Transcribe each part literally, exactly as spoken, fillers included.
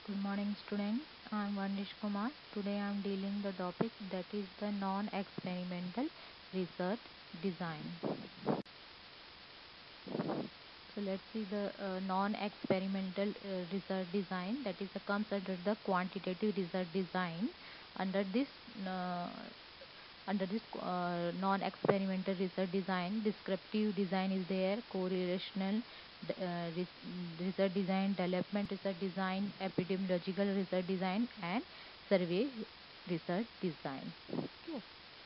Good morning, students. I am Varnish Kumar. Today I am dealing the topic that is the non-experimental research design. So let's see the uh, non-experimental uh, research design, that is uh, comes under the quantitative research design. Under this uh, under this uh, non-experimental research design, descriptive design is there, correlational uh, research design, development research design, epidemiological research design, and survey research design. Okay.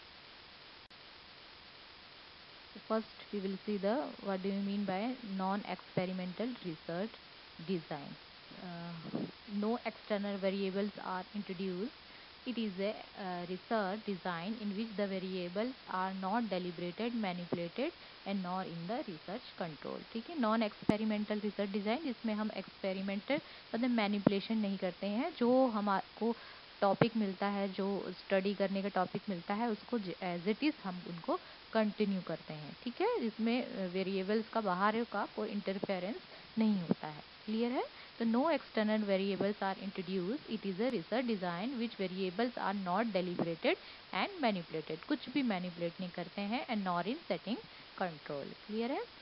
So first we will see the what do you mean by non-experimental research design. Uh, no external variables are introduced. It is a uh, research design in which the variables are not deliberated, manipulated and nor in the research control. ठीक है, non experimental research design जिसमें हम experimental मतलब manipulation नहीं करते हैं, जो हमारे टॉपिक मिलता है, जो स्टडी करने का टॉपिक मिलता है उसको एज इट इज़ हम उनको कंटिन्यू करते हैं. ठीक है, इसमें वेरिएबल्स का बाहर का कोई इंटरफेरेंस नहीं होता है. क्लियर है? तो no external variables are introduce. It is a research design which variables are not deliberated and manipulated. कुछ भी मैनिपुलेट नहीं करते हैं and nor in setting control. Clear है?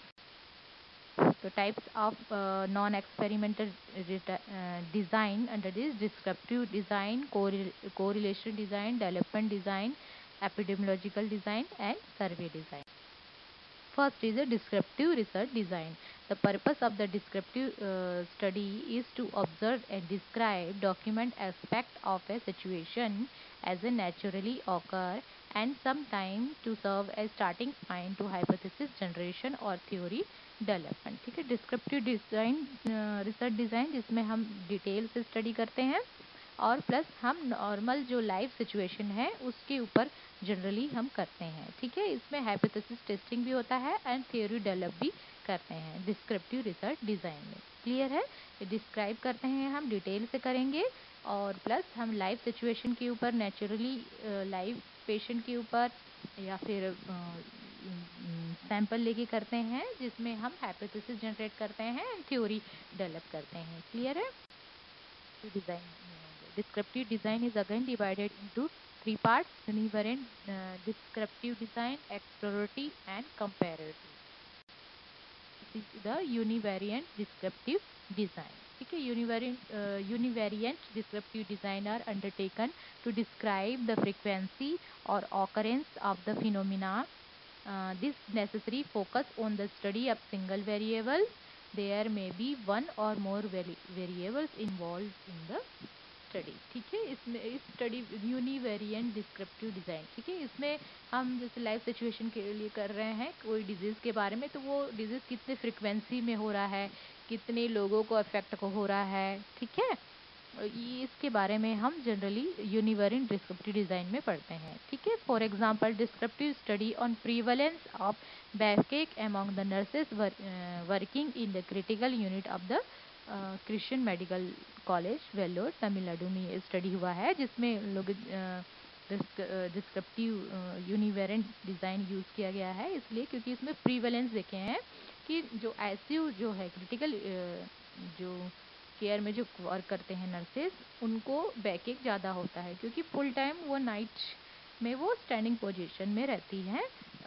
So types of uh, non-experimental uh, design under this: descriptive design, correl correlation design, development design, epidemiological design, and survey design. First is a descriptive research design. The purpose of the descriptive uh, study is to observe and describe, document aspect of a situation as a naturally occur, and sometimes to serve as starting point to hypothesis generation or theory development. ठीक है, descriptive design research design जिसमें हम detail से study करते हैं और plus हम normal जो लाइव सिचुएशन है उसके ऊपर जनरली हम करते हैं. ठीक है, इसमें हाइपोथेसिस टेस्टिंग भी होता है एंड थ्योरी डेवलप भी करते हैं डिस्क्रिप्टिव रिसर्च डिज़ाइन में. क्लियर है? ये डिस्क्राइब करते हैं हम डिटेल से करेंगे और प्लस हम लाइव सिचुएशन के ऊपर, नेचुरली लाइव पेशेंट के ऊपर या फिर सैंपल लेके करते हैं जिसमें हम हाइपोथेसिस जनरेट करते हैं एंड थ्योरी डेवलप करते हैं. क्लियर है? डिज़ाइन में होंगे. Descriptive design is again divided into three parts: univariate uh, descriptive design, exploratory and comparative. This is the univariate descriptive design. ठीक है, univariate uh, univariate descriptive design are undertaken to describe the frequency or occurrence of the phenomena. Uh, this necessary focus on the study of single variables. There may be one or more vari variables involved in the study. ठीक है, इसमें इस study यूनिवेरिएंट descriptive design. ठीक है, इसमें हम जैसे live situation के लिए कर रहे हैं कोई डिजीज़ के बारे में, तो वो डिजीज़ कितने फ्रिक्वेंसी में हो रहा है, कितने लोगों को अफेक्ट को हो रहा है. ठीक है, ये इसके बारे में हम जनरली यूनिवेरिएंट डिस्क्रिप्टिव डिज़ाइन में पढ़ते हैं. ठीक है, for example descriptive study on prevalence of backache among the nurses working in the critical unit of the Christian Medical College Vellore Tamil Nadu में ये स्टडी हुआ है, जिसमें लोग डिस्क्रिप्टिव यूनिवेरिएंट डिज़ाइन यूज़ किया गया है इसलिए क्योंकि इसमें प्रीवलेंस देखे हैं कि जो आईसीयू जो है क्रिटिकल जो केयर में जो वर्क करते हैं नर्सेस, उनको बैकेक ज़्यादा होता है क्योंकि फुल टाइम वो नाइट में वो स्टैंडिंग पोजीशन में रहती हैं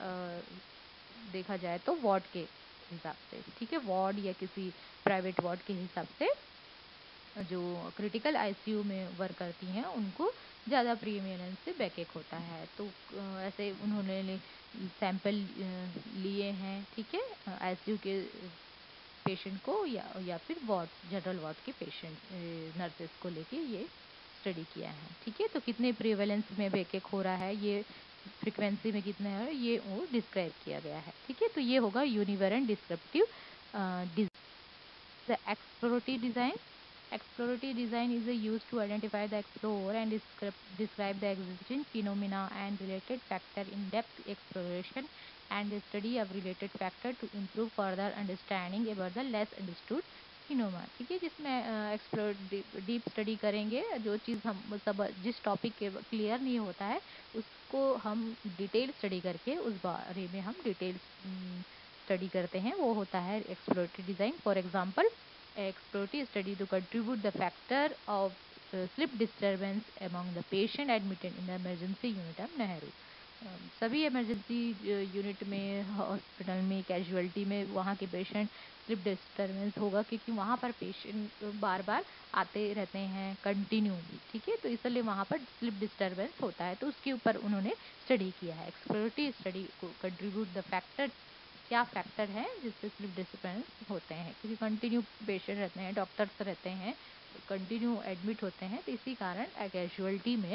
देखा जाए तो वार्ड के हिसाब से. ठीक है, वार्ड या किसी प्राइवेट वार्ड के हिसाब से जो क्रिटिकल आईसीयू में वर्क करती हैं उनको ज़्यादा प्रीमियरेंस से बैकेक होता है. तो ऐसे उन्होंने सैंपल लिए हैं. ठीक है, आईसीयू के पेशेंट को या या फिर वार्ड जनरल वार्ड के पेशेंट नर्सेस को लेके ये स्टडी किया है. ठीक है, तो कितने प्रीवेलेंस में बैकेक हो रहा है, ये फ्रिक्वेंसी में कितना है, ये वो डिस्क्राइब किया गया है. ठीक है, तो ये होगा univariate descriptive design. Exploratory design. Exploratory design is used to identify the explore and describe, describe the existing phenomena and related factor in depth exploration and the study of related factor to improve further understanding about the less understood phenomena. ठीक है, जिसमें explore deep study करेंगे, जो चीज़ हम सब जिस topic के clear नहीं होता है उसको हम डिटेल स्टडी करके उस बारे में हम डिटेल स्टडी करते हैं, वो होता है exploratory design. For example exploratory study to contribute the factor of uh, sleep disturbance among the patient admitted in the emergency unit of Nehru. Um, सभी इमरजेंसी यूनिट में, हॉस्पिटल में, कैजुअलिटी में वहाँ के पेशेंट स्लिप डिस्टर्बेंस होगा, क्योंकि वहाँ पर पेशेंट बार बार आते रहते हैं कंटिन्यू। ठीक है, तो इसलिए वहाँ पर स्लिप डिस्टर्बेंस होता है, तो उसके ऊपर उन्होंने स्टडी किया है। एक्सप्लोरेटरी स्टडी को कंट्रीब्यूट द फैक्टर, क्या फैक्टर है जिससे स्लिप डिस्टर्बेंस होते हैं, क्योंकि कंटिन्यू पेशेंट रहते हैं, डॉक्टर्स रहते हैं, कंटिन्यू एडमिट होते हैं, तो इसी कारण कैजुअलिटी में,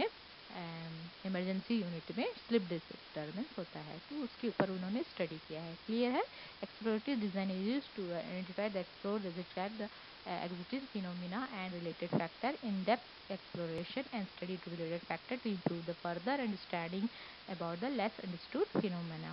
इमरजेंसी यूनिट में स्लिप डिस्टर्बेंस होता है, तो उसके ऊपर उन्होंने स्टडी किया है। क्लियर है। Exploratory design is used to identify the explore describe the existing phenomena and related factor in depth exploration and study to related factor to improve the further understanding about the less understood phenomena.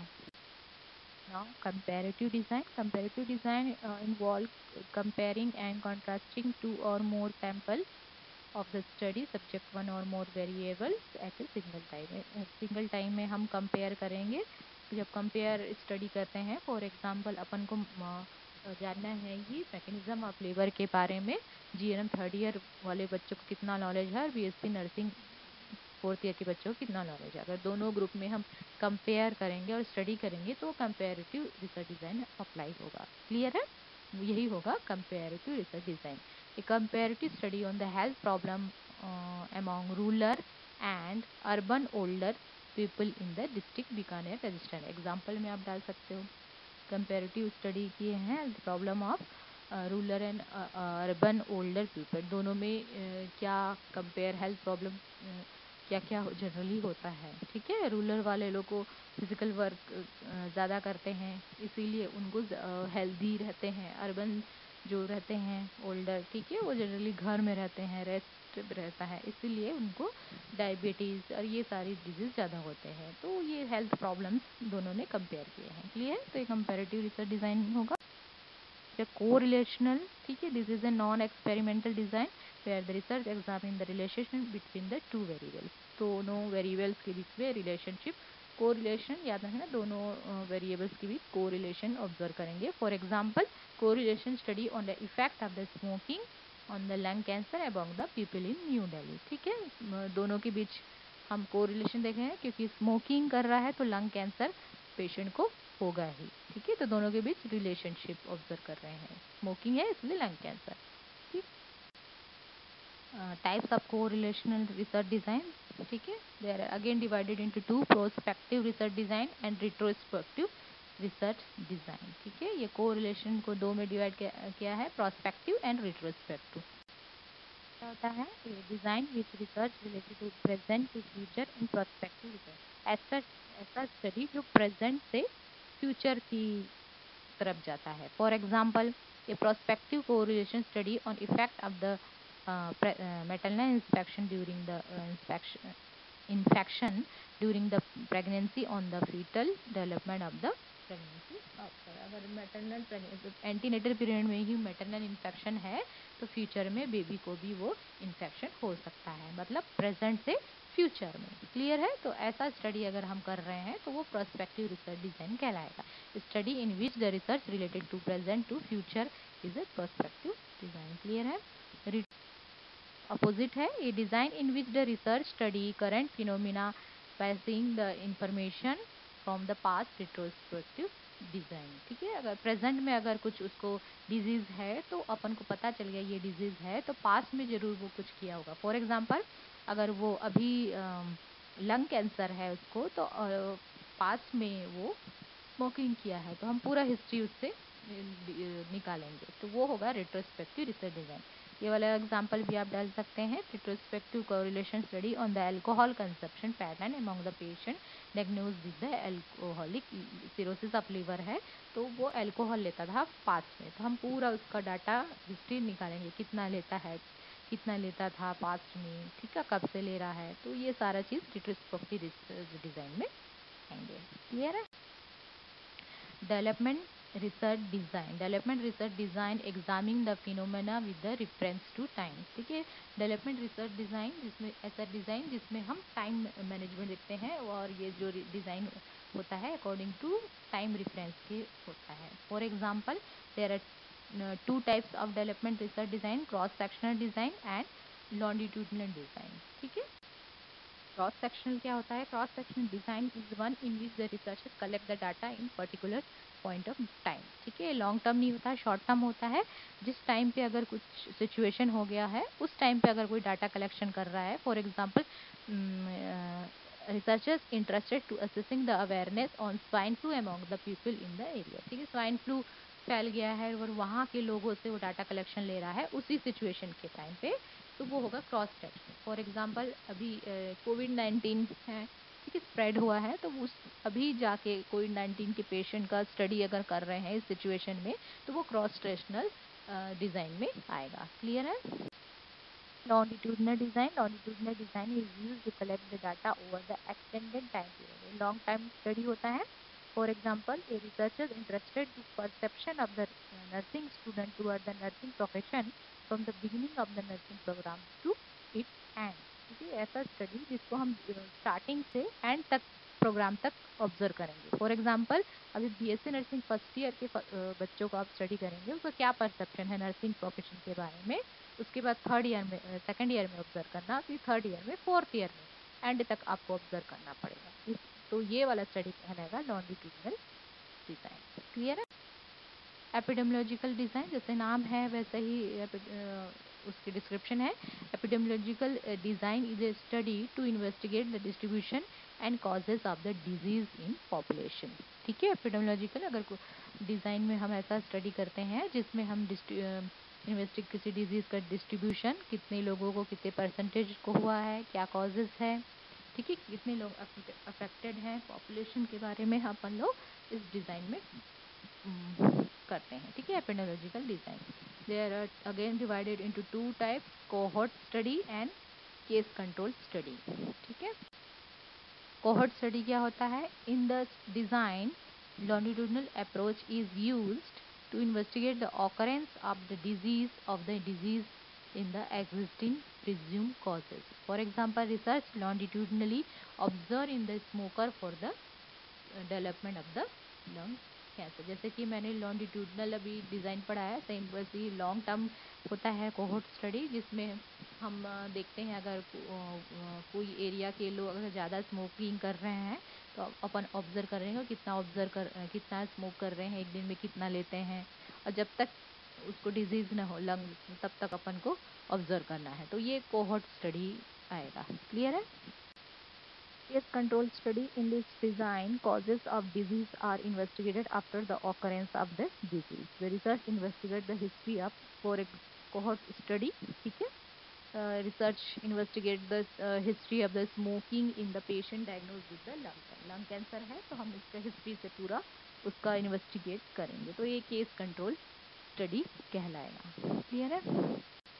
Now, comparative design. Comparative design uh, involves comparing and contrasting two or more samples of the study, subject one or more variables at a single time. Single time में हम compare करेंगे। जब compare study करते हैं, for example अपन को म, जानना है ये मैकेनिज्म ऑफ लेबर के बारे में, जीएनएम थर्ड ईयर वाले बच्चों को कितना नॉलेज है और बीएससी नर्सिंग फोर्थ ईयर के बच्चों को कितना नॉलेज है। अगर दोनों ग्रुप में हम कंपेयर करेंगे और स्टडी करेंगे तो कंपेरेटिव रिसर्च डिज़ाइन अप्लाई होगा। क्लियर है, यही होगा comparative research design. A comparative study on the health problem among rural and urban older people in the district Bikaner Rajasthan. Example में आप डाल सकते हो, कंपेरेटिव स्टडी किए हैं problem of rural and urban older people, दोनों में uh, क्या कंपेयर हेल्थ प्रॉब्लम क्या क्या जनरली होता है। ठीक है, रूरल वाले लोग को फिजिकल वर्क ज़्यादा करते हैं, इसीलिए उनको हेल्दी रहते हैं। अर्बन जो रहते हैं ओल्डर, ठीक है, वो जनरली घर में रहते हैं, रेस्ट रहता है, इसीलिए उनको डायबिटीज़ और ये सारी डिजीज़ ज़्यादा होते हैं। तो ये हेल्थ प्रॉब्लम्स दोनों ने कंपेयर किए हैं। क्लियर, तो ये कंपेरेटिव रिसर्च डिज़ाइन होगा। Co-relational, ठीक है, this is a non experimental design where the research examine the relationship between the two variables. दोनों वेरिएबल्स के बीच में रिलेशनशिप, कोरिलेशन याद रखना, दोनों वेरिएबल्स के बीच कोरिलेशन ऑब्जर्व करेंगे। For example, correlation study on the effect of the smoking on the lung cancer among the people in New Delhi. ठीक है, दोनों के बीच हम कोरिलेशन देख रहे हैं, क्योंकि स्मोकिंग कर रहा है तो लंग कैंसर पेशेंट को होगा ही। ठीक है, तो दोनों के बीच रिलेशनशिप ऑब्जर्व कर रहे हैं, स्मोकिंग है इसलिए लंग कैंसर। ठीक, types of correlational research design. ठीक है, they are again divided into two, prospective research design and retrospective research design. ठीक है, ये कोरिलेशन को दो में डिवाइड किया है, प्रोस्पेक्टिव एंड रिट्रोस्पेक्टिव। क्या होता है, design which research related to present to future in prospective research. ऐसा ऐसा स्टडी जो प्रेजेंट से फ्यूचर की तरफ जाता है। For example, a prospective correlation study on effect of the maternal inspection during the uh, inspection infection during the pregnancy on the fetal development of the pregnancy after। अगर maternal antenatal period में ही maternal infection है तो future में baby को भी वो infection हो सकता है, मतलब प्रेजेंट से फ्यूचर में। क्लियर है, तो ऐसा स्टडी अगर हम कर रहे हैं तो वो प्रोस्पेक्टिव रिसर्च डिजाइन कहलाएगा। Study in which the research related to present to future is a prospective design. Clear है। अपोजिट है, ये design in which the research study current phenomena by seeing the information from the past, retrospective design. ठीक है, अगर present में अगर कुछ उसको डिजीज है तो अपन को पता चल गया ये डिजीज है, तो पास्ट में जरूर वो कुछ किया होगा। फॉर एग्जांपल, अगर वो अभी लंग कैंसर है उसको, तो पास्ट में वो स्मोकिंग किया है, तो हम पूरा हिस्ट्री उससे निकालेंगे, तो वो होगा रिट्रोस्पेक्टिव रिसर्च डिजाइन। ये वाला एग्जांपल भी आप डाल सकते हैं, retrospective correlation study on the alcohol consumption pattern among the patient diagnosed with the alcoholic cirrhosis of liver है, तो वो अल्कोहल लेता था पास्ट में, तो हम पूरा उसका डाटा हिस्ट्री निकालेंगे, कितना लेता है, कितना लेता था पास्ट में, ठीक है, कब से ले रहा है, तो ये सारा चीज़ रिट्रोस्पेक्टिव रिसर्च डिज़ाइन में आएंगे। क्लियर है। Development research design, development research design examining the phenomena with the reference to time. ठीक है, डेवलपमेंट रिसर्च डिजाइन जिसमें ऐसा डिजाइन जिसमें हम टाइम मैनेजमेंट देखते हैं, और ये जो डिजाइन होता है अकॉर्डिंग टू टाइम रेफरेंस के होता है। For example, there are two types of development research design, cross sectional design and longitudinal design. ठीक है, क्रॉस सेक्शनल क्या होता है? Cross sectional design is one in which the researcher collect the data in particular point of time. ठीक है, long term नहीं होता है, शॉर्ट टर्म होता है। जिस टाइम पे अगर कुछ सिचुएशन हो गया है, उस टाइम पे अगर कोई डाटा कलेक्शन कर रहा है, for example researchers interested to assessing the awareness on swine flu among the people in the area. ठीक है, स्वाइन फ्लू फैल गया है और वहाँ के लोगों से वो डाटा कलेक्शन ले रहा है उसी सिचुएशन के टाइम पे, तो वो होगा क्रॉस सेक्शन। फॉर एग्जांपल अभी कोविड नाइन्टीन है, ठीक है, स्प्रेड हुआ है, तो उस अभी जाके कोविड नाइन्टीन के पेशेंट का स्टडी अगर कर रहे हैं इस सिचुएशन में, तो वो क्रॉस सेक्शनल डिज़ाइन में आएगा। क्लियर है? Longitudinal design. Longitudinal design is used to collect the data over the extended time period. Long time study होता है. For example, a researcher interested to perception of the nursing student toward the nursing profession from the beginning of the nursing program to its end. ठीक है, ऐसा study जिसको हम starting से and तक programme तक ऑब्जर्व करेंगे। फॉर एग्जांपल अभी बीएससी नर्सिंग फर्स्ट ईयर के बच्चों को आप स्टडी करेंगे, उसका क्या परसेप्शन है नर्सिंग प्रोफेशन के बारे में, उसके बाद थर्ड ईयर में सेकंड ईयर में ऑब्जर्व करना, फिर थर्ड ईयर में, फोर्थ ईयर में, एंड तक आपको ऑब्जर्व करना पड़ेगा। इस तो ये वाला स्टडी कहलाएगा लॉन्डिट्यूडनल डिज़ाइन। क्लियर है? एपिडेमियोलॉजिकल डिज़ाइन, जैसे नाम है वैसे ही उसकी डिस्क्रिप्शन है। Epidemiological design is a study to investigate the distribution and causes of the disease in population. ठीक है, एपिडेमियोलॉजिकल अगर डिज़ाइन में हम ऐसा स्टडी करते हैं जिसमें हम इन्वेस्टिग किसी डिजीज़ का डिस्ट्रीब्यूशन, कितने लोगों को कितने परसेंटेज को हुआ है, क्या कॉजेज है, ठीक है, कितने लोग अफेक्टेड हैं, पॉपुलेशन के बारे में अपन लोग इस डिज़ाइन में करते हैं। ठीक है, epidemiological design. They are again divided into two types, cohort study and case control study. ठीक है, कोहॉर्ट स्टडी क्या होता है? In the design longitudinal approach is used to investigate the occurrence of the disease of the disease in the existing presumed causes. For example, research longitudinally observe in the smoker for the uh, development of the lung cancer. जैसे कि मैंने लॉन्डिट्यूडनल अभी design पढ़ा है, same वैसे ही long term होता है cohort study, जिसमें हम देखते हैं अगर कोई एरिया के लोग अगर ज़्यादा स्मोकिंग कर रहे हैं तो अपन ऑब्जर्व कर रहे हैं कितना ऑब्जर्व कर कितना स्मोक कर रहे हैं, एक दिन में कितना लेते हैं, और जब तक उसको डिजीज़ ना हो लंग्स तब तक अपन को ऑब्जर्व करना है, तो ये कोहोर्ट स्टडी आएगा। क्लियर है? Case control study. In this design, causes of disease are investigated after the occurrence of the disease. The research investigate the history of for a cohort study. ठीक है, uh, research investigate the uh, history of the smoking in the patient diagnosed with the lung lung cancer है, तो हम उसका history से पूरा उसका investigate करेंगे, तो ये केस कंट्रोल स्टडी कहलाएगा। क्लियर है?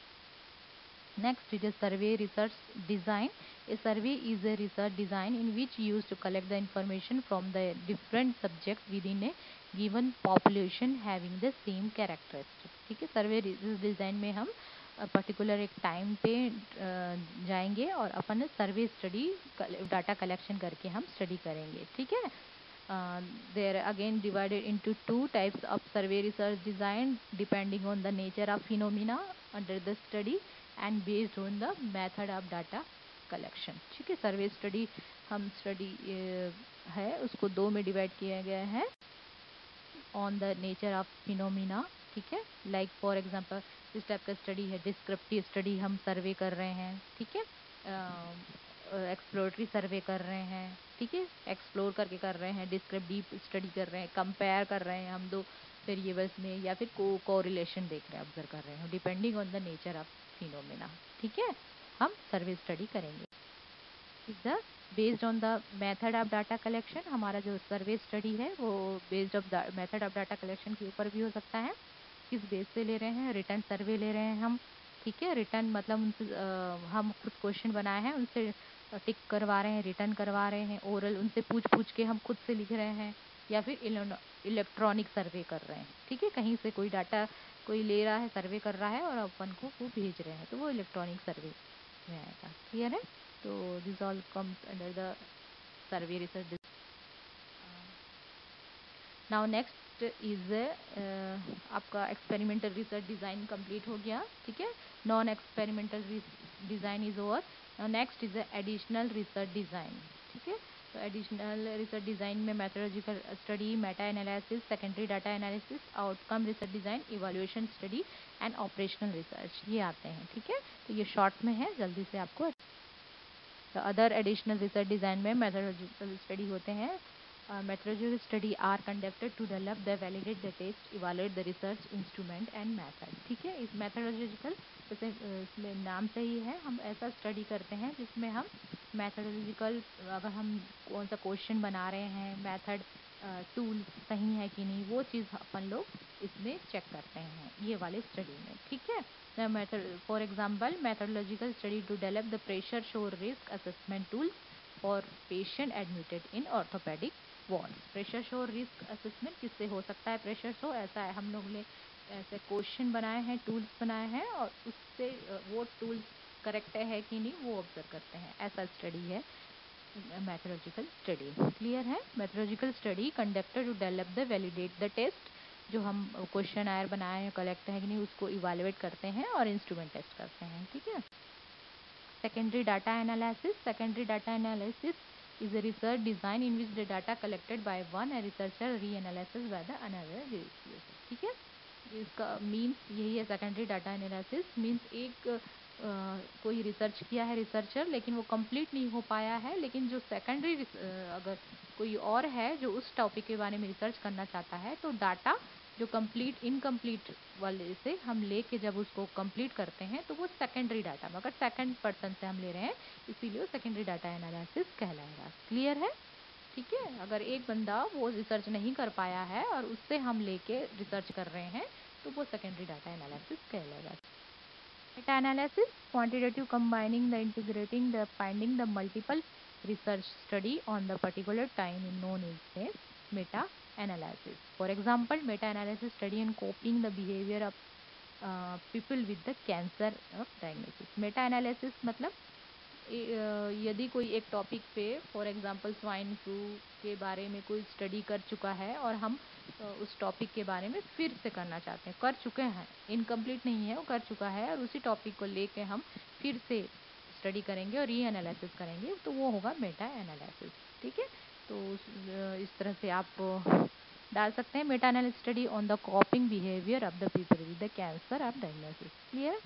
Next, it is survey research design. A survey is a research design in which used to collect the information from the different subjects within a given population having the same characteristics. ठीक है, सर्वे design में हम particular एक time पे जाएंगे और अपन survey study data collection करके हम स्टडी करेंगे। ठीक है, uh, they are again divided into two types of survey research design depending on the nature of phenomena under the study and based on the method of data collection. ठीक है, सर्वे study हम study है उसको दो में divide किया गया है, on the nature of phenomena. ठीक है, लाइक फॉर एग्जांपल इस टाइप का स्टडी है डिस्क्रिप्टिव स्टडी, हम सर्वे कर रहे हैं। ठीक है, एक्सप्लोरेटरी सर्वे कर रहे हैं। ठीक है, एक्सप्लोर करके कर रहे हैं, डिस्क्रिप्टिव स्टडी कर रहे हैं, कंपेयर कर रहे हैं हम दो वेरिएबल्स में, या फिर को कोरिलेशन देख रहे हैं, ऑब्जर्व कर रहे हैं, depending on the nature of phenomena. ठीक है, हम सर्वे स्टडी करेंगे। Is the based on the method of data collection, हमारा जो सर्वे स्टडी है वो based of method of data collection के ऊपर भी हो सकता है। किस बेस पे ले रहे हैं? रिटर्न सर्वे ले रहे हैं हम। ठीक है, रिटर्न मतलब उनसे हम खुद क्वेश्चन बनाए हैं, उनसे टिक करवा रहे हैं, रिटर्न करवा रहे हैं, ओरल उनसे पूछ पूछ के हम खुद से लिख रहे हैं, या फिर इलेक्ट्रॉनिक सर्वे कर रहे हैं। ठीक है, कहीं से कोई डाटा कोई ले रहा है, सर्वे कर रहा है और अपन को वो भेज रहे हैं, तो वो इलेक्ट्रॉनिक सर्वे में आएगा। क्लियर है? तो this all comes under the survey research. Uh, now next next is आपका एक्सपेरिमेंटल रिसर्च डिज़ाइन कंप्लीट हो गया, ठीक है। Non experimental design is over. Next is additional research design, ठीक है। तो एडिशनल रिसर्च डिज़ाइन में methodological study, meta analysis, secondary data analysis, outcome research design, evaluation study and operational research, ये आते हैं, ठीक है। तो ये शॉर्ट में है, जल्दी से आपको। अदर एडिशनल रिसर्च डिज़ाइन में मेथोडोलॉजिकल स्टडी होते हैं। Methodological study are conducted to develop the validate the test, evaluate the research instrument and method, ठीक है। इस मेथोडोलॉजिकल, जैसे इसमें नाम से ही है, हम ऐसा स्टडी करते हैं जिसमें हम मेथोडोलॉजिकल, अगर हम कौन सा क्वेश्चन बना रहे हैं, मेथड टूल सही है कि नहीं, वो चीज़ अपन लोग इसमें चेक करते हैं ये वाले स्टडी में, ठीक है। The method, for example, methodological study to develop the pressure show risk assessment tools for patient admitted in orthopedic wards. Pressure show risk assessment किससे हो सकता है? pressure show ऐसा है, हम लोग ने ऐसे क्वेश्चन बनाए हैं, टूल्स बनाए हैं, और उससे वो टूल्स करेक्ट है कि नहीं वो ऑब्जर्व करते हैं, ऐसा स्टडी है मैथोलॉजिकल स्टडी। क्लियर है? Methodological study conducted to develop the validate the test, जो हम क्वेश्चन आयर बनाए हैं, कलेक्ट है कि नहीं, उसको इवैल्यूएट करते हैं और इंस्ट्रूमेंट टेस्ट करते हैं, ठीक है। Secondary data analysis, secondary data analysis is a research design in which the data collected by one a researcher reanalysis by the another researcher, ठीक है। इसका मीन्स यही है, सेकेंडरी डाटा एनालिसिस मीन्स एक uh, कोई रिसर्च किया है researcher, लेकिन वो कंप्लीट नहीं हो पाया है, लेकिन जो सेकेंडरी uh, अगर कोई और है जो उस टॉपिक के बारे में रिसर्च करना चाहता है, तो डाटा जो कंप्लीट इनकम्प्लीट वाले से हम लेके जब उसको कंप्लीट करते हैं तो वो सेकेंडरी डाटा, मगर सेकंड पर्सन से हम ले रहे हैं, इसीलिए वो सेकेंडरी डाटा एनालिसिस कहलाएगा। क्लियर है? ठीक है। अगर एक बंदा वो रिसर्च नहीं कर पाया है और उससे हम लेके रिसर्च कर रहे हैं, तो वो सेकेंडरी डाटा एनालिसिस कहलाएगा। Meta analysis, quantitative combining the integrating the finding the multiple research study on the particular time in known is meta analysis. For example, meta-analysis study in copying the behavior of uh, people with the cancer of diagnosis. Meta-analysis मतलब यदि कोई एक topic पे, for example swine flu के बारे में कोई study कर चुका है और हम उस टॉपिक के बारे में फिर से करना चाहते हैं, कर चुके हैं, इनकम्प्लीट नहीं है, वो कर चुका है, और उसी टॉपिक को लेके हम फिर से स्टडी करेंगे और री एनालिसिस करेंगे, तो वो होगा मेटा एनालिसिस, ठीक है। तो इस तरह से आप डाल सकते हैं, meta analysis study on the coping behaviour of the people with the cancer of diagnosis. Clear?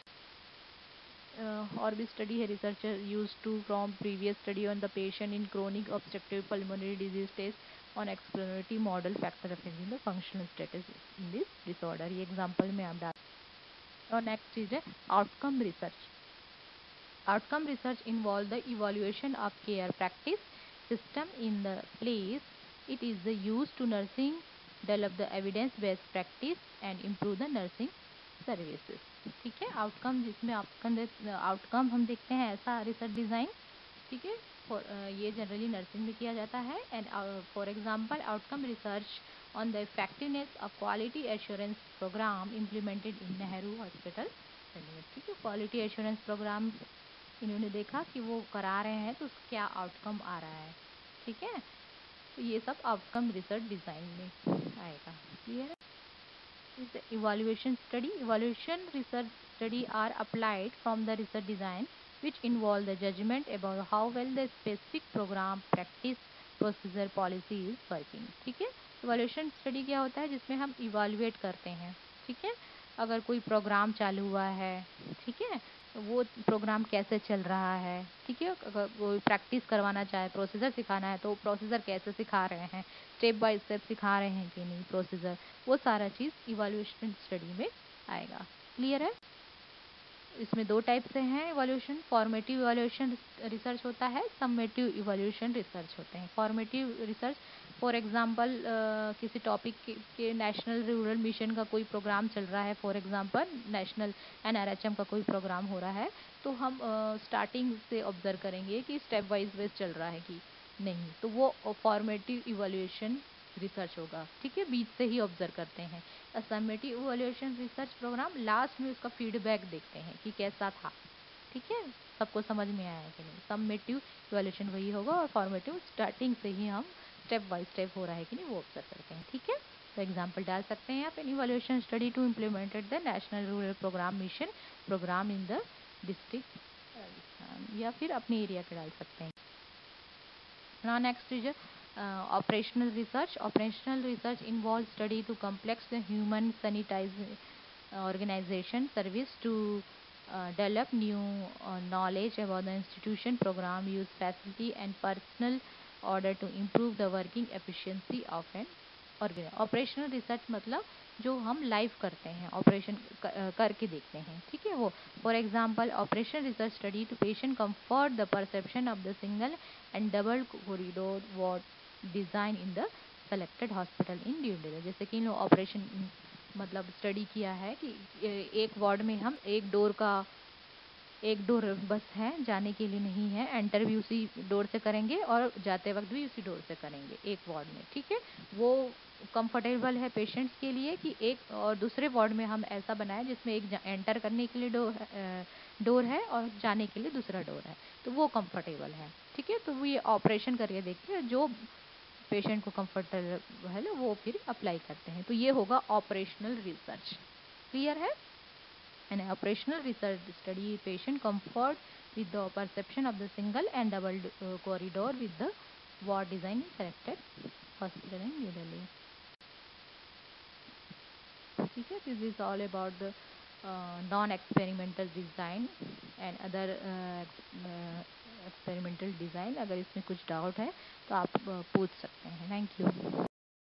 और भी स्टडी है, researcher use to from previous study on the patient in chronic obstructive pulmonary disease test on exploratory model factor affecting the functional status in this disorder, ये example में आप डाल। और next चीज है outcome research. Outcome research involve the evaluation of care practice system in the place. It is the use to nursing, develop the evidence-based practice and improve the nursing services. ठीक है। Outcome, जिसमें outcome outcome हम देखते हैं ऐसा research design, ठीक है। For ये जनरली नर्सिंग में किया जाता है। And for example outcome research on the effectiveness of quality assurance program implemented in Nehru hospital, ठीक है। क्वालिटी एश्योरेंस प्रोग्राम इन्होंने देखा कि वो करा रहे हैं तो उसका क्या आउटकम आ रहा है, ठीक है। तो ये सब आउटकम रिसर्च डिज़ाइन में आएगा। क्लियर है? Is evaluation study. Evaluation research study are applied from the research design which involve the judgment about how well the specific program practice procedure policy is working, ठीक है। Evaluation study क्या होता है? जिसमें हम इवैल्यूएट करते हैं, ठीक है। अगर कोई प्रोग्राम चालू हुआ है, ठीक है, वो प्रोग्राम कैसे चल रहा है, ठीक है। अगर कोई प्रैक्टिस करवाना चाहे, प्रोसीजर सिखाना है, तो प्रोसीजर कैसे सिखा रहे हैं, स्टेप बाय स्टेप सिखा रहे हैं कि नहीं प्रोसीजर, वो सारा चीज़ इवैल्यूएशन स्टडी में आएगा। क्लियर है? इसमें दो टाइप से हैं इवैल्यूएशन। फॉर्मेटिव इवैल्यूएशन रिसर्च होता है, समेटिव इवैल्यूएशन रिसर्च होते हैं। फॉर्मेटिव रिसर्च, फॉर एग्जांपल किसी टॉपिक के, के नेशनल रूरल मिशन का कोई प्रोग्राम चल रहा है, फॉर एग्जांपल नेशनल एनआरएचएम का कोई प्रोग्राम हो रहा है, तो हम स्टार्टिंग uh, से ऑब्जर्व करेंगे कि स्टेप वाइज वेज चल रहा है कि नहीं, तो वो फॉर्मेटिव इवैल्यूएशन रिसर्च होगा, ठीक है। बीच से ही ऑब्जर्व करते हैं। Summative evaluation research program last में उसका फीडबैक देखते हैं कि कैसा था, ठीक है, सबको समझ में आया है कि नहीं। समेटिव इवैल्यूएशन वही होगा, और फॉर्मेटिव स्टार्टिंग से ही हम स्टेप बाय स्टेप हो रहा है कि नहीं वो ऑब्जर्व करते हैं, ठीक है। तो एग्जाम्पल डाल सकते हैं आप, an evaluation study to implemented the national rural program mission program in the district Rajasthan, या फिर अपने एरिया के डाल सकते हैं। Now next is uh, operational research. Operational research involves study to complex the human sanitization organization service to uh, develop new uh, knowledge about the institution, program, use facility and personal order to improve the working efficiency of an organization. Operational research मतलब जो हम live करते हैं, operation करके देखते हैं, ठीक है वो। For example operation research study to patient comfort the perception of the single and double corridor ward design in the selected hospital in due daily. जैसे कि इन लोग ऑपरेशन मतलब स्टडी किया है कि एक वार्ड में हम एक डोर का एक डोर बस है, जाने के लिए नहीं है, एंटर भी उसी डोर से करेंगे और जाते वक्त भी उसी डोर से करेंगे एक वार्ड में, ठीक है। वो कंफर्टेबल है पेशेंट्स के लिए कि एक और दूसरे वार्ड में हम ऐसा बनाए जिसमें एक एंटर करने के लिए डोर डोर है और जाने के लिए दूसरा डोर है, तो वो कंफर्टेबल है, ठीक है। तो वो ये ऑपरेशन करके देखिए, जो पेशेंट को कंफर्टेबल है वो फिर अप्लाई करते हैं। तो ये होगा ऑपरेशनल रिसर्च। क्लियर है? An operational research study patient comfort with the perception of the single and double uh, corridor with the ward design in selected hospital in New Delhi. ठीक है, this is all about the uh, non-experimental design and other uh, uh, experimental design. अगर इसमें कुछ doubt है तो आप uh, पूछ सकते हैं। Thank you.